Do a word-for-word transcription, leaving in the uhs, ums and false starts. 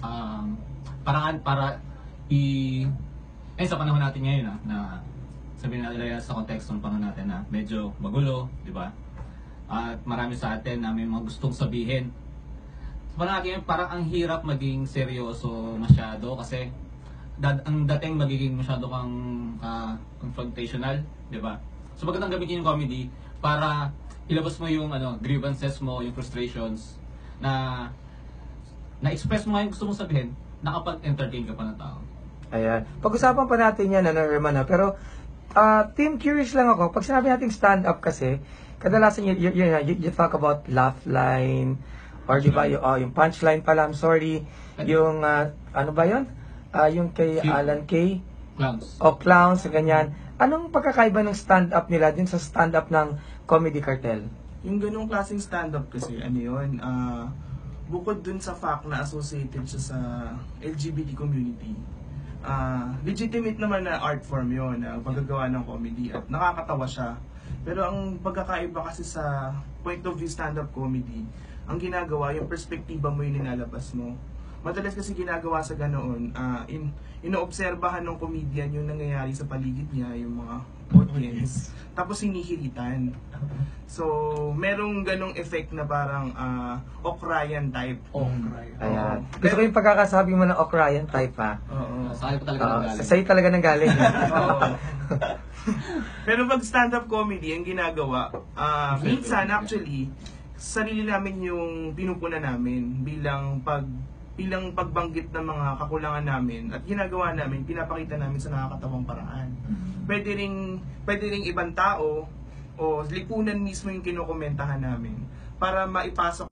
um, paraan para i... Eh, sa panahon natin ngayon ah, na sabihin natin sa konteksto ng panahon natin na medyo magulo, di ba? At marami sa atin na may mga gustong sabihin. So, parang akin, parang ang hirap maging seryoso masyado kasi dad, ang dating magiging masyado kang uh, confrontational, di ba? So magandang gamitin yung comedy para ilabas mo yung ano, grievances mo, yung frustrations na na-express mo nga yung gusto mong sabihin, nakapag-entertain ka pa ng tao. Ayan. Pag-usapan pa natin yan, ano, Herman, ha? Pero, uh, team, curious lang ako. Pag sinabi natin stand-up kasi, kadalasan you, you, you, you, you talk about laugh line, or di ba, yung, oh, yung punchline pala, I'm sorry, yung, uh, ano ba yun? Uh, yung kay Few. Alan Kay? Clowns. O clowns, ganyan. Anong pagkakaiba ng stand-up nila din sa stand-up ng Comedy Cartel? Yung ganung klaseng stand-up kasi, ano yun, ah, bukod dun sa fact na associated siya sa L G B T community, ah, legitimate naman na art form yun, na paggagawa ng comedy, at nakakatawa siya. Pero ang pagkakaiba kasi sa point of view stand-up comedy, ang ginagawa, yung perspektiba mo yung nilalabas mo. Madalas kasi ginagawa sa ganoon, uh, in, inoobserbahan ng comedian yung nangyayari sa paligid niya, yung mga audience, tapos hinihilitan. So, merong ganong effect na parang uh, Okrayan type. Okrayan. Ayan. Gusto ko yung pagkakasabi mo ng Okrayan type, ha? Oo. Sa akin pa talaga Uh, nanggaling. sa'yo talaga nang galing. Oo. Pero pag stand-up comedy, ang ginagawa, uh, minsan actually, sarili namin yung pinupuna namin bilang pag bilang pagbanggit ng mga kakulangan namin at ginagawa namin, pinapakita namin sa nakakatawang paraan. Pwede ring, pwede ring ibang tao o lipunan mismo yung kinokomentahan namin para maipasok